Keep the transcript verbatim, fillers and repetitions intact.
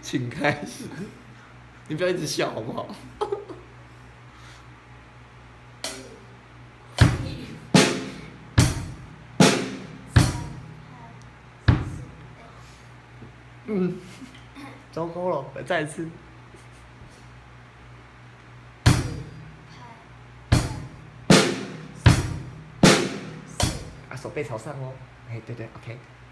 请开始。你不要一直笑好不好？嗯，糟糕了，再一次。啊，手背朝上哦。哎，对对 ，OK。